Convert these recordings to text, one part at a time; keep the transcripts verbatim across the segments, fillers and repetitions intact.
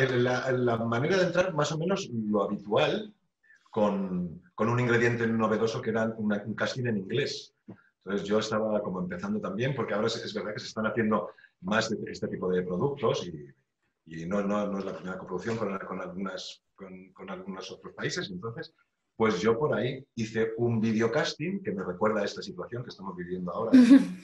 la, la manera de entrar, más o menos lo habitual, con, con un ingrediente novedoso que era una, un casting en inglés. Entonces yo estaba como empezando también, porque ahora es, es verdad que se están haciendo más de este tipo de productos y, y no, no, no es la primera coproducción con, con, algunas, con, con algunos otros países. Entonces, pues yo por ahí hice un videocasting que me recuerda a esta situación que estamos viviendo ahora.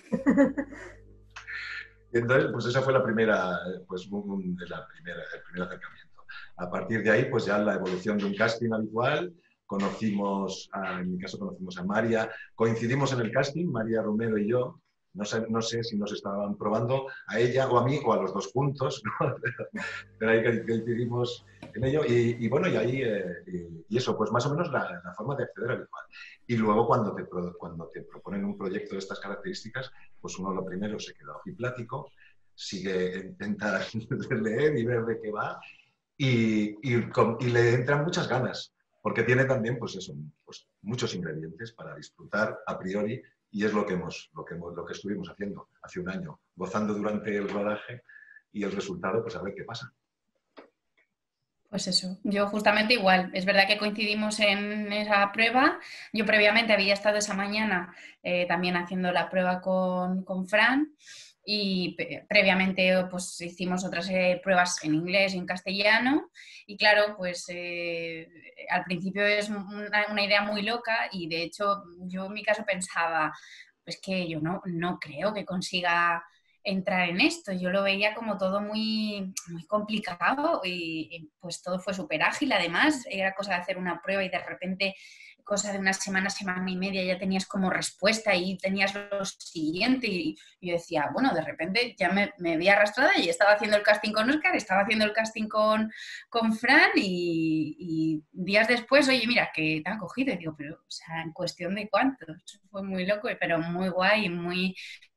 Y entonces, pues esa fue la primera, pues un, un, la primera, el primer acercamiento. A partir de ahí, pues ya la evolución de un casting habitual. Conocimos, a, en mi caso conocimos a María, coincidimos en el casting, María Romero y yo. No sé, no sé si nos estaban probando a ella o a mí o a los dos juntos, ¿no? Pero ahí coincidimos en ello. Y, y bueno, y ahí, eh, y, y eso, pues más o menos la, la forma de acceder habitual. Y luego cuando te, cuando te proponen un proyecto de estas características, pues uno lo primero se queda ojiplático, sigue, intenta leer y ver de qué va, y, y, con, y le entran muchas ganas, porque tiene también, pues eso, pues muchos ingredientes para disfrutar a priori, y es lo que, hemos, lo, que hemos, lo que estuvimos haciendo hace un año, gozando durante el rodaje, y el resultado, pues a ver qué pasa. Pues eso, yo justamente igual. Es verdad que coincidimos en esa prueba. Yo previamente había estado esa mañana eh, también haciendo la prueba con, con Fran y previamente pues hicimos otras eh, pruebas en inglés y en castellano y claro, pues eh, al principio es una, una idea muy loca y de hecho yo en mi caso pensaba, pues que yo no, no creo que consiga entrar en esto. Yo lo veía como todo muy, muy complicado y, y pues todo fue súper ágil. Además, era cosa de hacer una prueba y de repente, cosa de una semana, semana y media, ya tenías como respuesta y tenías lo siguiente. Y, y yo decía, bueno, de repente ya me, me vi arrastrada y estaba haciendo el casting con Óscar, estaba haciendo el casting con, con Fran y, y días después, oye, mira, que te han cogido. Y digo, pero, o sea, en cuestión de cuánto. Eso fue muy loco, pero muy guay y muy...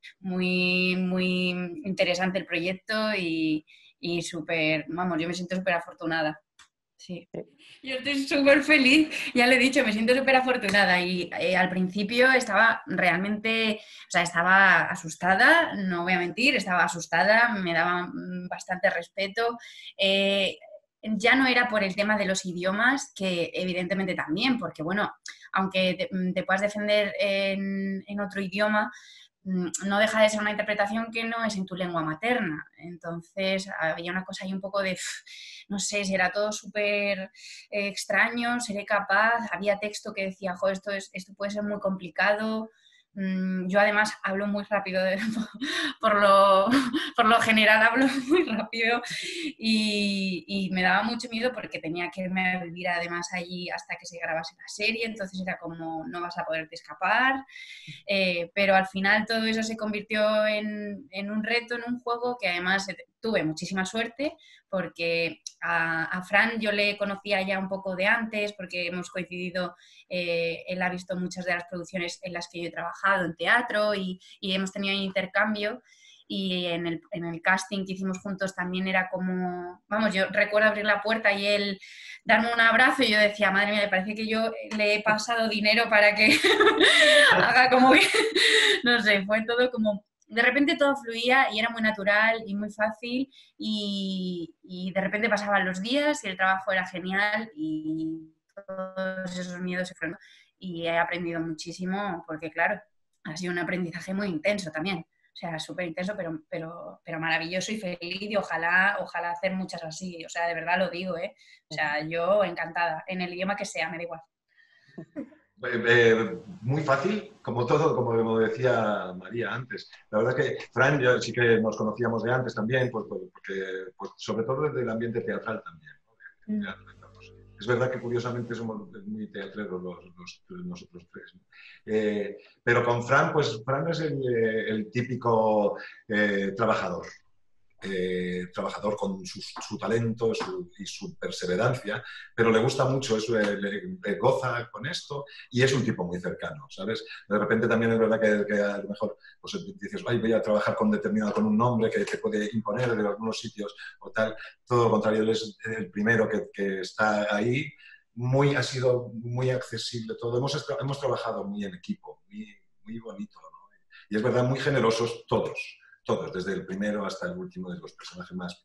Muy, muy interesante el proyecto y, y súper, vamos, yo me siento súper afortunada. Sí. Yo estoy súper feliz, ya lo he dicho, me siento súper afortunada y eh, al principio estaba realmente, o sea, estaba asustada, no voy a mentir, estaba asustada, me daba bastante respeto. Eh, ya no era por el tema de los idiomas, que evidentemente también, porque bueno, aunque te, te puedas defender en, en otro idioma, no deja de ser una interpretación que no es en tu lengua materna. Entonces había una cosa ahí un poco de, no sé, si era todo súper eh, extraño, seré capaz, había texto que decía, jo, esto, es, esto puede ser muy complicado. Mm, yo además hablo muy rápido, de, por, lo, por lo general hablo muy rápido y, y me daba mucho miedo porque tenía que irme a vivir además allí hasta que se grabase la serie, entonces era como no vas a poderte escapar. Eh, pero al final todo eso se convirtió en, en un reto, en un juego que además tuve muchísima suerte porque a, a Fran yo le conocía ya un poco de antes porque hemos coincidido, eh, él ha visto muchas de las producciones en las que yo he trabajado en teatro y, y hemos tenido un intercambio. Y en el, en el casting que hicimos juntos también era como, vamos, yo recuerdo abrir la puerta y él darme un abrazo y yo decía, madre mía, me parece que yo le he pasado dinero para que haga como que, no sé, fue todo como, de repente todo fluía y era muy natural y muy fácil y, y de repente pasaban los días y el trabajo era genial y todos esos miedos se fueron y he aprendido muchísimo porque claro, ha sido un aprendizaje muy intenso también. O sea, súper intenso, pero, pero, pero maravilloso y feliz y ojalá, ojalá hacer muchas así. O sea, de verdad lo digo, ¿eh? O sea, yo encantada, en el idioma que sea, me da igual. Eh, eh, muy fácil, como todo, como decía María antes. La verdad es que Fran, yo sí que nos conocíamos de antes también, pues, porque, pues, sobre todo desde el ambiente teatral también, ¿no? De, de teatro, es verdad que curiosamente somos muy teatreros los, los, nosotros tres, ¿no? Eh, pero con Fran, pues Fran es el, el típico eh, trabajador. Eh, trabajador con su, su talento su, y su perseverancia, pero le gusta mucho eso, le, le, le goza con esto y es un tipo muy cercano, ¿sabes? De repente también es verdad que, que a lo mejor pues, dices, ay, voy a trabajar con determinado, con un nombre que te puede imponer de algunos sitios o tal, todo lo contrario, él es el primero que, que está ahí, muy, ha sido muy accesible todo, hemos, hemos trabajado muy en equipo, muy, muy bonito, ¿no? Y es verdad, muy generosos todos. Todos, desde el primero hasta el último de los personajes más pequeños.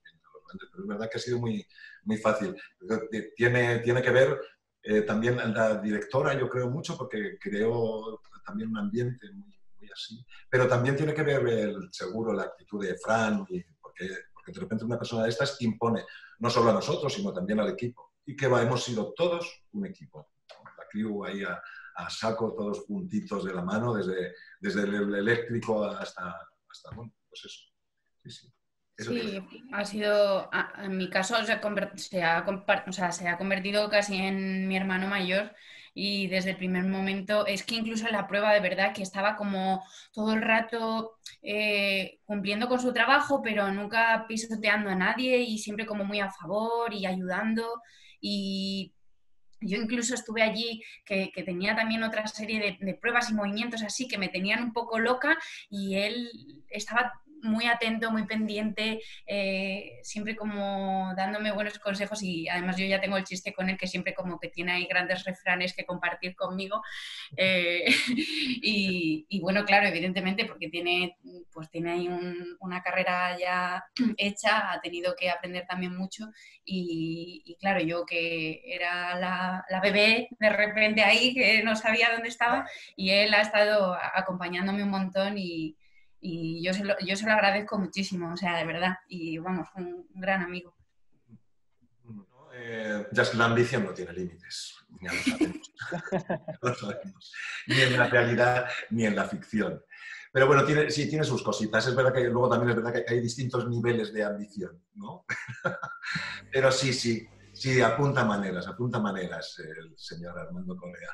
pero es verdad que ha sido muy, muy fácil. Tiene, tiene que ver eh, también la directora, yo creo mucho, porque creó también un ambiente muy, muy así, pero también tiene que ver, el, seguro, la actitud de Fran, y porque, porque de repente una persona de estas impone no solo a nosotros, sino también al equipo. Y que va, hemos sido todos un equipo. La crew ahí a, a saco, todos juntitos de la mano, desde, desde el eléctrico hasta, hasta, bueno, pues eso. Sí, sí. Eso Sí, ha sido, en mi caso se ha, se, ha, o sea, se ha convertido casi en mi hermano mayor y desde el primer momento, es que incluso en la prueba de verdad que estaba como todo el rato eh, cumpliendo con su trabajo, pero nunca pisoteando a nadie y siempre como muy a favor y ayudando. Y yo incluso estuve allí que, que tenía también otra serie de, de pruebas y movimientos así que me tenían un poco loca y él estaba muy atento, muy pendiente, eh, siempre como dándome buenos consejos y además yo ya tengo el chiste con él que siempre como que tiene ahí grandes refranes que compartir conmigo eh, y, y bueno, claro, evidentemente porque tiene, pues tiene ahí un, una carrera ya hecha, ha tenido que aprender también mucho y, y claro, yo que era la, la bebé de repente ahí que no sabía dónde estaba y él ha estado acompañándome un montón y y yo se, lo, yo se lo agradezco muchísimo, o sea, de verdad, y vamos, un, un gran amigo. No, eh, ya la ambición no tiene límites, ya lo sabemos. lo sabemos. Ni en la realidad ni en la ficción. Pero bueno, tiene, sí, tiene sus cositas. Es verdad que luego también es verdad que hay distintos niveles de ambición, ¿no? Pero sí, sí, sí, apunta maneras, apunta maneras el señor Armando Correa.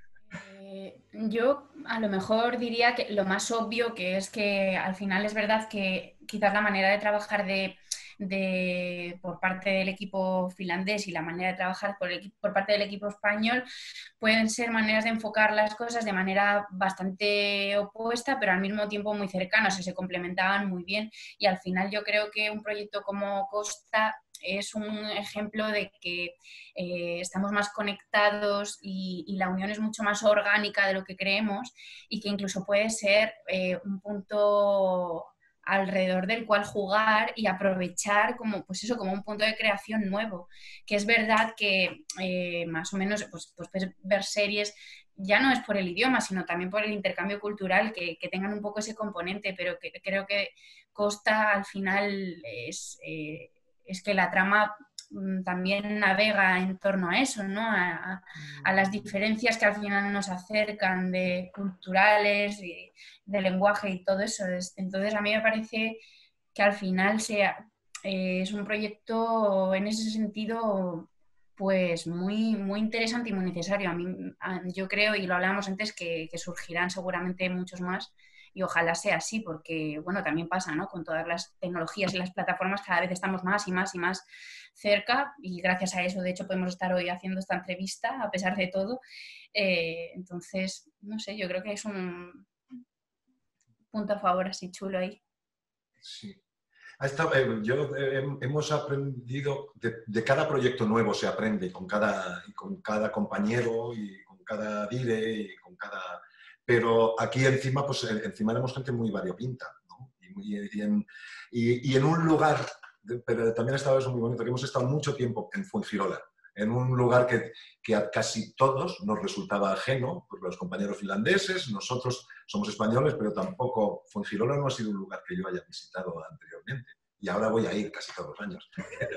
Eh, yo a lo mejor diría que lo más obvio que es que al final es verdad que quizás la manera de trabajar de, de, por parte del equipo finlandés y la manera de trabajar por, el, por parte del equipo español pueden ser maneras de enfocar las cosas de manera bastante opuesta, pero al mismo tiempo muy cercanas, o sea, se complementaban muy bien y al final yo creo que un proyecto como Costa es un ejemplo de que eh, estamos más conectados y, y la unión es mucho más orgánica de lo que creemos y que incluso puede ser eh, un punto alrededor del cual jugar y aprovechar como, pues eso, como un punto de creación nuevo, que es verdad que eh, más o menos pues, pues ver series ya no es por el idioma, sino también por el intercambio cultural, que, que tengan un poco ese componente, pero que creo que Costa al final es, eh, es que la trama también navega en torno a eso, ¿no? A, a, las diferencias que al final nos acercan de culturales, de, de lenguaje y todo eso. Entonces a mí me parece que al final sea, eh, es un proyecto en ese sentido pues muy, muy interesante y muy necesario. A mí, a, yo creo, y lo hablábamos antes, que, que surgirán seguramente muchos más y ojalá sea así, porque bueno, también pasa, ¿no? Con todas las tecnologías y las plataformas cada vez estamos más y más y más cerca y gracias a eso, de hecho, podemos estar hoy haciendo esta entrevista a pesar de todo. Eh, entonces, no sé, yo creo que es un punto a favor así chulo ahí. Sí. Estado, eh, yo, eh, hemos aprendido, de, de cada proyecto nuevo se aprende, con cada, con cada compañero y con cada dire y con cada... Pero aquí encima, pues encima éramos gente muy variopinta, ¿no? Y, y, en, y, y en un lugar, pero también ha estado eso muy bonito, que hemos estado mucho tiempo en Fuengirola, en un lugar que, que a casi todos nos resultaba ajeno, pues los compañeros finlandeses, nosotros somos españoles, pero tampoco Fuengirola no ha sido un lugar que yo haya visitado anteriormente. Y ahora voy a ir casi todos los años,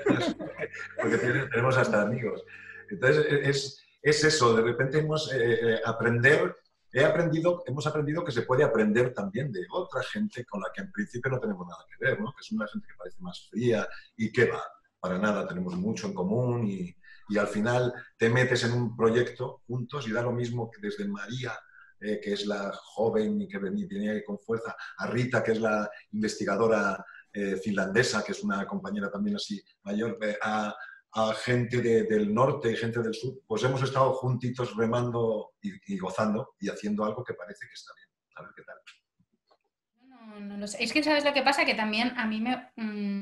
porque tenemos hasta amigos. Entonces, es, es eso, de repente hemos eh, aprender, he aprendido, hemos aprendido que se puede aprender también de otra gente con la que en principio no tenemos nada que ver, ¿no? Que es una gente que parece más fría y que va, para nada, tenemos mucho en común y, y al final te metes en un proyecto juntos y da lo mismo que desde María, eh, que es la joven y que venía con fuerza, a Rita, que es la investigadora eh, finlandesa, que es una compañera también así mayor, eh, a, a gente de, del norte y gente del sur, pues hemos estado juntitos remando y, y gozando y haciendo algo que parece que está bien. A ver qué tal. No, no lo sé. Es que sabes lo que pasa, que también a mí me...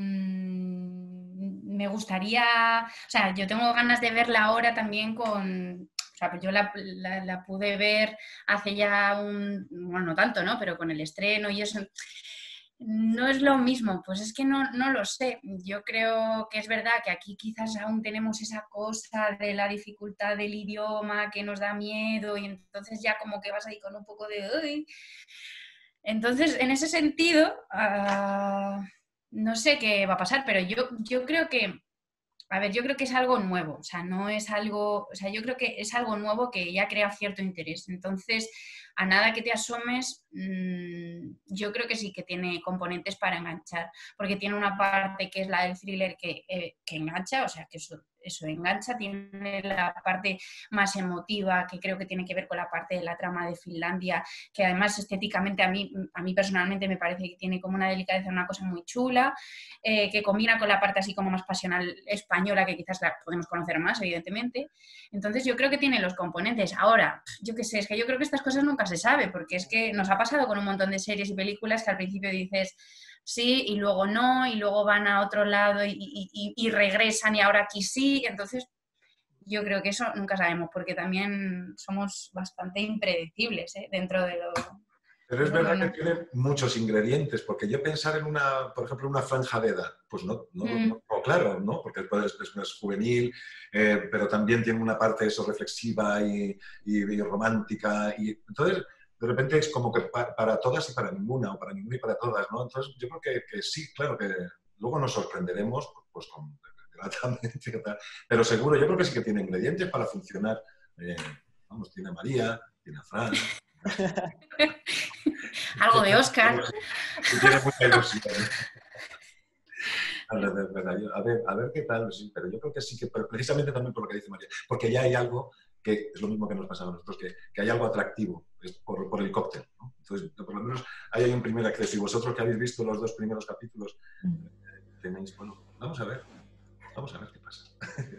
Mmm, me gustaría, o sea, yo tengo ganas de verla ahora también con, o sea, pues yo la, la, la pude ver hace ya un, bueno, no tanto, ¿no? Pero con el estreno y eso. No es lo mismo, pues es que no, no lo sé. Yo creo que es verdad que aquí quizás aún tenemos esa cosa de la dificultad del idioma que nos da miedo y entonces ya como que vas ahí con un poco de... "Uy". Entonces, en ese sentido, uh, no sé qué va a pasar, pero yo, yo creo que, a ver, yo creo que es algo nuevo, o sea, no es algo, o sea, yo creo que es algo nuevo que ya crea cierto interés. Entonces, a nada que te asomes, mmm, yo creo que sí que tiene componentes para enganchar, porque tiene una parte que es la del thriller que, eh, que engancha, o sea, que eso, eso engancha, tiene la parte más emotiva, que creo que tiene que ver con la parte de la trama de Finlandia, que además estéticamente a mí, a mí personalmente me parece que tiene como una delicadeza, una cosa muy chula, eh, que combina con la parte así como más pasional española, que quizás la podemos conocer más, evidentemente. Entonces yo creo que tiene los componentes. Ahora, yo qué sé, es que yo creo que estas cosas nunca se sabe, porque es que nos ha pasado con un montón de series y películas que al principio dices sí y luego no, y luego van a otro lado y, y, y, y regresan y ahora aquí sí. Entonces yo creo que eso nunca sabemos, porque también somos bastante impredecibles, ¿eh? Dentro de lo... Pero es verdad que tiene muchos ingredientes, porque yo pensar en una, por ejemplo, una franja de edad, pues no, no, mm. no, no claro, ¿no? Porque es, es, es juvenil, eh, pero también tiene una parte eso reflexiva y, y, y romántica, y entonces de repente es como que para, para todas y para ninguna, o para ninguna y para todas, ¿no? Entonces yo creo que, que sí, claro, que luego nos sorprenderemos, pues con gratamente, pero seguro, yo creo que sí que tiene ingredientes para funcionar. Eh, vamos, tiene a María, tiene a Fran. Algo de Oscar. Tiene mucha ilusión. A ver, a ver, a ver qué tal, sí, pero yo creo que sí que, pero precisamente también por lo que dice María, porque ya hay algo que es lo mismo que nos pasa a nosotros, que, que hay algo atractivo es por, por el cóctel, ¿no? Entonces, por lo menos ahí hay un primer acceso. Y vosotros que habéis visto los dos primeros capítulos, eh, tenéis, bueno, vamos a ver, vamos a ver qué pasa.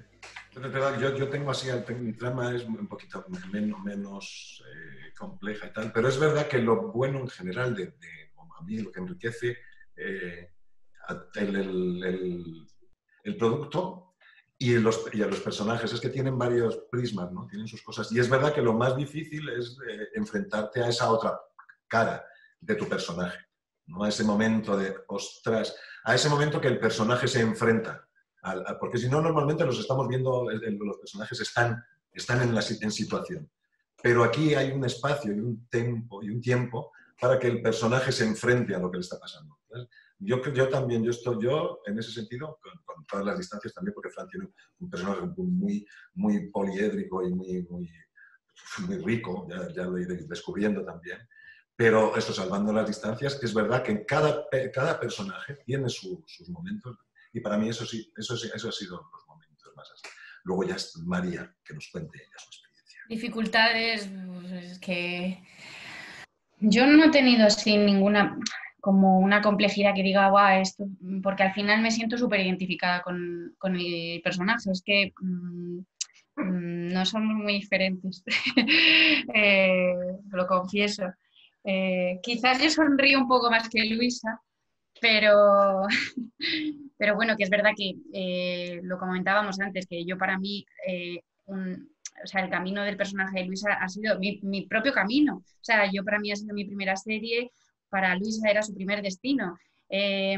Yo, yo tengo así, mi trama es un poquito menos, menos eh, compleja y tal, pero es verdad que lo bueno en general de, de a mí lo que enriquece eh, el, el, el, el producto y, los, y a los personajes es que tienen varios prismas, ¿no? Tienen sus cosas. Y es verdad que lo más difícil es eh, enfrentarte a esa otra cara de tu personaje, ¿no? A ese momento de, ostras, a ese momento que el personaje se enfrenta. Porque si no, normalmente los estamos viendo, los personajes están, están en, la, en situación. Pero aquí hay un espacio y un tiempo, y un tiempo para que el personaje se enfrente a lo que le está pasando. Yo, yo también, yo estoy yo en ese sentido, con, con todas las distancias también, porque Fran tiene un personaje muy, muy poliédrico y muy, muy, muy rico, ya, ya lo iré descubriendo también. Pero eso, salvando las distancias, es verdad que cada, cada personaje tiene su, sus momentos. Y para mí eso sí, eso sí, eso ha sido los momentos más así. Luego ya es María que nos cuente ella su experiencia. Dificultades, pues, que yo no he tenido así ninguna, como una complejidad que diga, guau, esto, porque al final me siento súper identificada con, con el personaje. Es que mmm, no somos muy diferentes, eh, lo confieso. Eh, quizás yo sonrío un poco más que Luisa, pero, pero bueno, que es verdad que eh, lo comentábamos antes, que yo para mí, eh, un, o sea, el camino del personaje de Luisa ha sido mi, mi propio camino. O sea, yo para mí ha sido mi primera serie, para Luisa era su primer destino. Eh,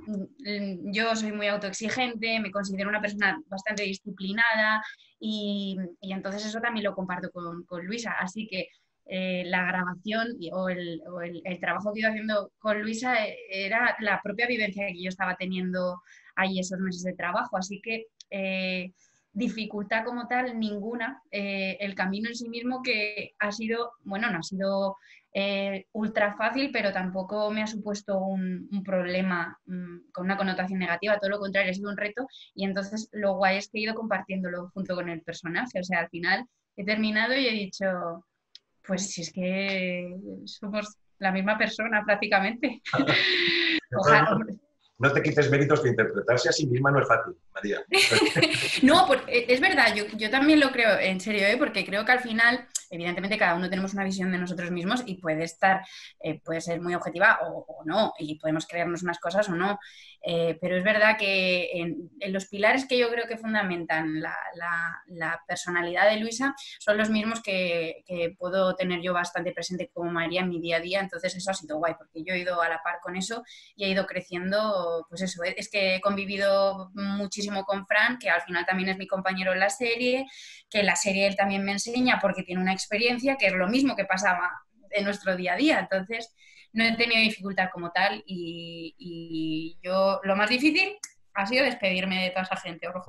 yo soy muy autoexigente, me considero una persona bastante disciplinada y, y entonces eso también lo comparto con, con Luisa. Así que Eh, la grabación o, el, o el, el trabajo que iba haciendo con Luisa era la propia vivencia que yo estaba teniendo ahí esos meses de trabajo, así que eh, dificultad como tal ninguna, eh, el camino en sí mismo que ha sido, bueno, no ha sido eh, ultra fácil, pero tampoco me ha supuesto un, un problema mmm, con una connotación negativa, todo lo contrario, ha sido un reto y entonces lo guay es que he ido compartiéndolo junto con el personaje, o sea, al final he terminado y he dicho... Pues si es que somos la misma persona prácticamente. Ojalá, no te quites méritos que interpretarse a sí misma no es fácil, María. No, pues, es verdad, yo, yo también lo creo, en serio, ¿eh? Porque creo que al final, evidentemente, cada uno tenemos una visión de nosotros mismos y puede estar, eh, puede ser muy objetiva o, o no, y podemos creernos unas cosas o no. Eh, pero es verdad que en, en los pilares que yo creo que fundamentan la, la, la personalidad de Luisa son los mismos que, que puedo tener yo bastante presente como María en mi día a día, entonces eso ha sido guay, porque yo he ido a la par con eso y he ido creciendo, pues eso, es que he convivido muchísimo con Fran, que al final también es mi compañero en la serie, que en la serie él también me enseña porque tiene una experiencia, que es lo mismo que pasaba en nuestro día a día, entonces no he tenido dificultad como tal y, y yo lo más difícil ha sido despedirme de toda esa gente, ojo.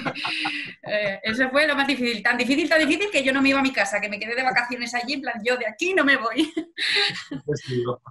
eh, eso fue lo más difícil, tan difícil, tan difícil que yo no me iba a mi casa, que me quedé de vacaciones allí, en plan, yo de aquí no me voy. Pues digo.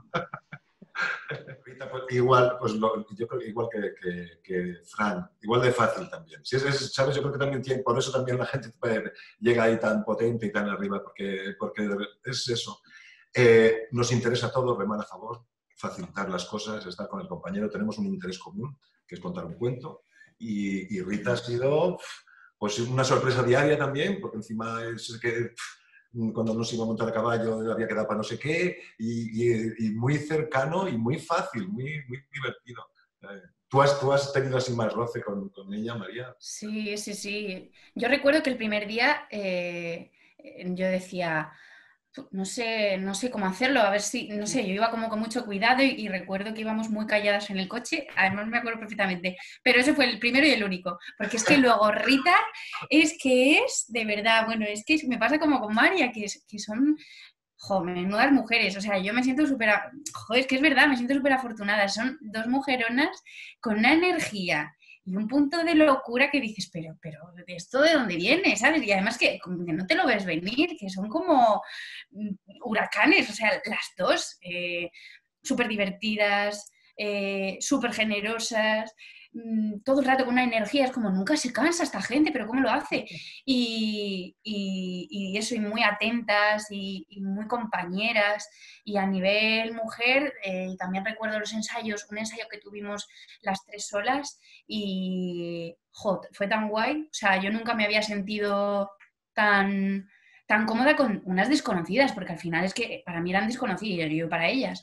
Rita, pues, igual, pues lo, yo creo que igual que, que, que Fran, igual de fácil también. Si es, es, ¿sabes? Yo creo que también tiene, por eso también la gente llega ahí tan potente y tan arriba, porque, porque es eso. Eh, nos interesa a todos, remar a favor, facilitar las cosas, estar con el compañero. Tenemos un interés común, que es contar un cuento. Y, y Rita ha sido pues, una sorpresa diaria también, porque encima es que cuando nos iba a montar a caballo había que dar para no sé qué, y, y, y muy cercano y muy fácil, muy, muy divertido. Eh, ¿tú, has, ¿Tú has tenido así más roce con, con ella, María? Sí, sí, sí. Yo recuerdo que el primer día eh, yo decía, no sé, no sé cómo hacerlo, a ver si, no sé, yo iba como con mucho cuidado y, y recuerdo que íbamos muy calladas en el coche, además me acuerdo perfectamente, pero ese fue el primero y el único, porque es que luego Rita es que es, de verdad, bueno, es que me pasa como con María, que, es, que son, joder, menudas mujeres, o sea, yo me siento súper, joder, es que es verdad, me siento súper afortunada, son dos mujeronas con una energía y un punto de locura que dices, pero, pero, ¿de esto de dónde viene? ¿Sabes? Y además que, que no te lo ves venir, que son como huracanes, o sea, las dos, eh, súper divertidas, eh, súper generosas, mmm, todo el rato con una energía, es como nunca se cansa esta gente, pero ¿cómo lo hace? Y, y, y eso, y muy atentas y, y, muy compañeras, y a nivel mujer, eh, también recuerdo los ensayos, un ensayo que tuvimos las tres solas y jo, fue tan guay, o sea, yo nunca me había sentido tan tan cómoda con unas desconocidas, porque al final es que para mí eran desconocidas y yo para ellas.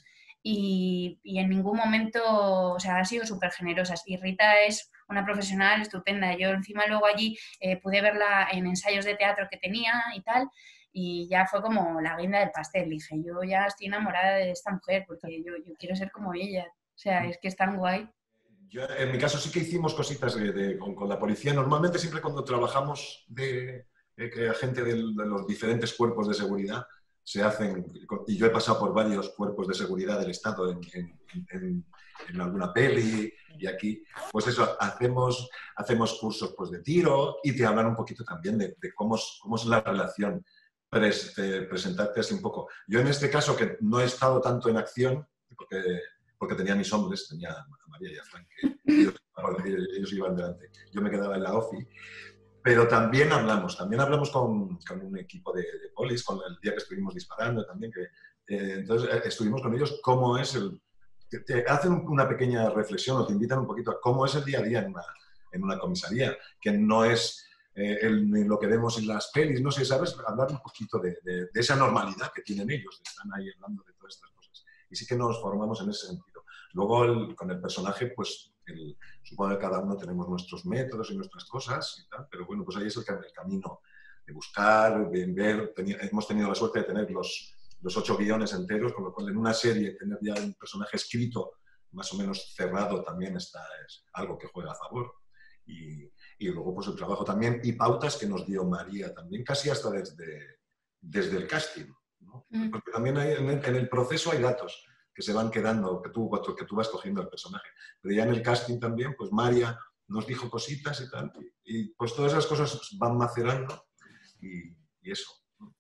Y, y en ningún momento, o sea, han sido súper generosas. Y Rita es una profesional estupenda. Yo encima luego allí eh, pude verla en ensayos de teatro que tenía y tal, y ya fue como la guinda del pastel. Dije, yo ya estoy enamorada de esta mujer, porque yo, yo quiero ser como ella. O sea, es que es tan guay. Yo, en mi caso sí que hicimos cositas de, de, con, con la policía. Normalmente siempre cuando trabajamos de eh, que gente de, de los diferentes cuerpos de seguridad se hacen, y yo he pasado por varios cuerpos de seguridad del Estado en, en, en, en alguna peli y aquí, pues eso, hacemos, hacemos cursos pues, de tiro y te hablan un poquito también de, de cómo, es, cómo es la relación, pres, eh, presentarte así un poco. Yo en este caso, que no he estado tanto en acción, porque, porque tenía mis hombres, tenía a María y a Frank, que ellos, ellos iban delante, yo me quedaba en la OFI. Pero también hablamos, también hablamos con, con un equipo de, de polis, con el día que estuvimos disparando también, que eh, entonces eh, estuvimos con ellos cómo es el... Te, te hacen una pequeña reflexión o te invitan un poquito a cómo es el día a día en una, en una comisaría, que no es eh, el, lo que vemos en las pelis, no sé, ¿sabes? Hablar un poquito de, de, de esa normalidad que tienen ellos, están ahí hablando de todas estas cosas. Y sí que nos formamos en ese sentido. Luego, el, con el personaje, pues... El, supongo que cada uno tenemos nuestros métodos y nuestras cosas y tal, pero bueno, pues ahí es el, el camino de buscar, de ver. Teni, hemos tenido la suerte de tener los, los ocho guiones enteros, con lo cual en una serie tener ya un personaje escrito más o menos cerrado también está, es algo que juega a favor. Y, y luego pues el trabajo también y pautas que nos dio María también, casi hasta desde, desde el casting, ¿no? Mm. Porque también hay, en, el, en el proceso hay datos que se van quedando, que tú, que tú vas cogiendo el personaje. Pero ya en el casting también, pues María nos dijo cositas y tal, y, y pues todas esas cosas van macerando y, y eso.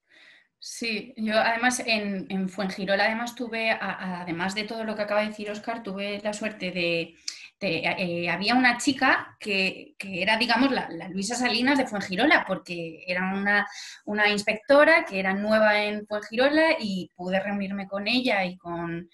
Sí, yo además en, en Fuengirola además tuve, a, a, además de todo lo que acaba de decir Óscar, tuve la suerte de... de eh, había una chica que, que era, digamos, la, la Luisa Salinas de Fuengirola, porque era una, una inspectora que era nueva en Fuengirola y pude reunirme con ella y con...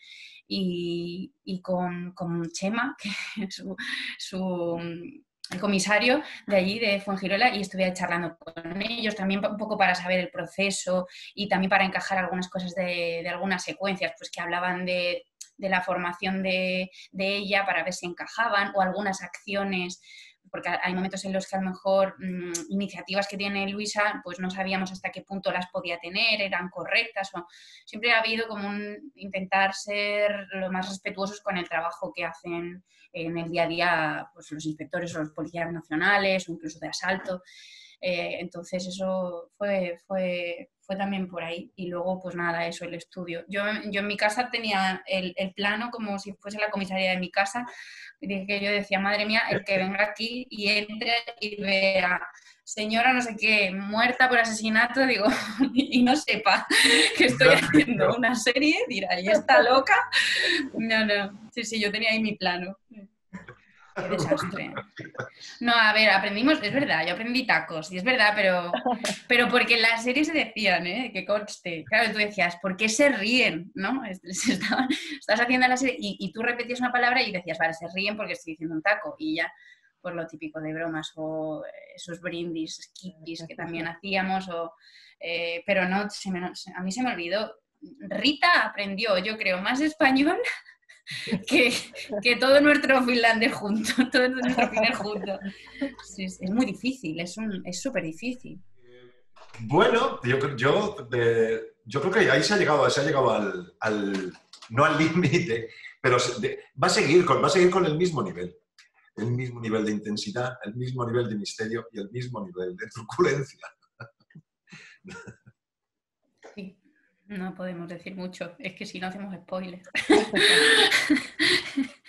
y, y con, con Chema, que es su, su, el comisario de allí, de Fuengirola, y estuve charlando con ellos también un poco para saber el proceso y también para encajar algunas cosas de, de algunas secuencias, pues que hablaban de, de la formación de, de ella para ver si encajaban, o algunas acciones, porque hay momentos en los que a lo mejor mmm, iniciativas que tiene Luisa, pues no sabíamos hasta qué punto las podía tener, eran correctas, o siempre ha habido como un intentar ser lo más respetuosos con el trabajo que hacen en el día a día, pues los inspectores o los policías nacionales, o incluso de asalto. Eh, entonces eso fue, fue, fue también por ahí. Y luego, pues nada, eso, el estudio. Yo, yo en mi casa tenía el, el plano como si fuese la comisaría de mi casa, que yo decía, madre mía, el que venga aquí y entre y vea señora no sé qué, muerta por asesinato, digo, y no sepa que estoy haciendo una serie, dirá, ¿y está loca? No, no, sí, sí, yo tenía ahí mi plano. Qué desastre. No, a ver, aprendimos, es verdad, yo aprendí tacos, y es verdad, pero, pero porque en las series se decían, ¿eh? Que conste. Claro, tú decías, ¿por qué se ríen? ¿No? Estaban, estás haciendo la serie y, y tú repetías una palabra y decías, vale, se ríen porque estoy diciendo un taco, y ya, pues lo típico de bromas, o esos brindis, skippies que también hacíamos, o, eh, pero no, se me, a mí se me olvidó. Rita aprendió, yo creo, más español Que, que todo nuestro finlandés junto, todo nuestro finés junto. Sí, sí, es muy difícil, es súper difícil. Bueno, yo, yo, de, yo creo que ahí se ha llegado, se ha llegado al, al no al límite, pero de, va, a seguir con, va a seguir con el mismo nivel. El mismo nivel de intensidad, el mismo nivel de misterio y el mismo nivel de truculencia. Sí, no podemos decir mucho, es que si no hacemos spoilers.